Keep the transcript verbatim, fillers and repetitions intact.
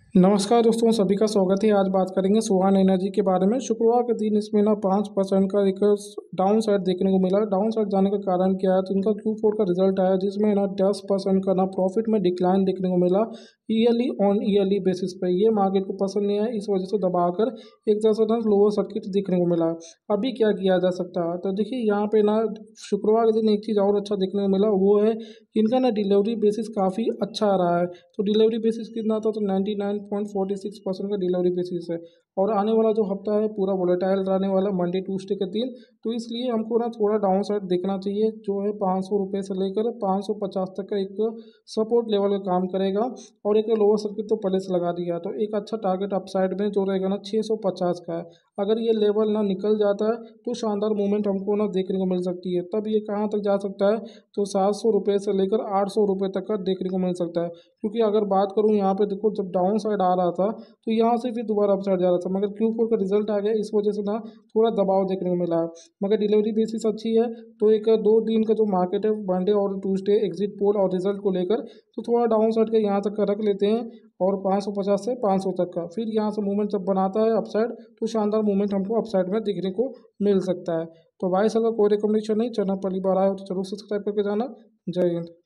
नमस्कार दोस्तों, सभी का स्वागत है। आज बात करेंगे सुहान एनर्जी के बारे में। शुक्रवार के दिन इसमें ना पाँच परसेंट का एक डाउन साइड देखने को मिला। डाउन साइड जाने का कारण क्या है, तो इनका क्यू फोर का रिजल्ट आया जिसमें ना दस परसेंट का ना प्रॉफिट में डिक्लाइन देखने को मिला ईयरली ऑन ईयरली बेसिस पे। ये मार्केट को पसंद नहीं है, इस वजह से दबाकर एक तरह से ना लोअर सर्किट देखने को मिला। अभी क्या किया जा सकता है, तो देखिए यहाँ पे ना शुक्रवार के दिन एक चीज़ और अच्छा देखने को मिला, वो है इनका ना डिलीवरी बेसिस काफ़ी अच्छा आ रहा है। तो डिलीवरी बेसिस कितना था, तो ninety nine point forty six percent का डिलीवरी बेसिस है। और आने वाला जो हफ्ता है पूरा वोलेटाइल रहने वाला, मंडे ट्यूसडे के दिन। तो इसलिए हमको ना थोड़ा डाउन साइड देखना चाहिए, जो है पाँच सौ रुपये से लेकर पाँच सौ पचास तक का एक सपोर्ट लेवल का काम करेगा। और एक लोअर सर्किट तो पहले से लगा दिया, तो एक अच्छा टारगेट अपसाइड में जो रहेगा ना छः सौ पचास का है। अगर ये लेवल ना निकल जाता है तो शानदार मूवमेंट हमको ना देखने को मिल सकती है। तब ये कहाँ तक जा सकता है, तो सात सौ रुपये से लेकर आठ सौ रुपये तक का देखने को मिल सकता है। क्योंकि अगर बात करूँ यहाँ पे, देखो जब डाउन साइड आ रहा था तो यहाँ से फिर दोबारा अप साइड जा रहा था, मगर क्यू फोर का रिजल्ट आ गया, इस वजह से ना थोड़ा दबाव देखने को मिला है। मगर डिलीवरी बेसिस अच्छी है, तो एक दो दिन का जो मार्केट है मंडे और ट्यूसडे एग्जिट पोल और रिजल्ट को लेकर, तो थोड़ा डाउन साइड का यहाँ तक का रख लेते हैं। और पाँच सौ पचास से पाँच सौ तक का फिर यहाँ से मूवमेंट जब बनाता है अपसाइड, तो शानदार मूवमेंट हमको अपसाइड में देखने को मिल सकता है। तो भाई साहब, कोई रिकमेंडेशन नहीं, चैनल पहली बार आए हो तो जरूर सब्सक्राइब करके जाना। जय हिंद।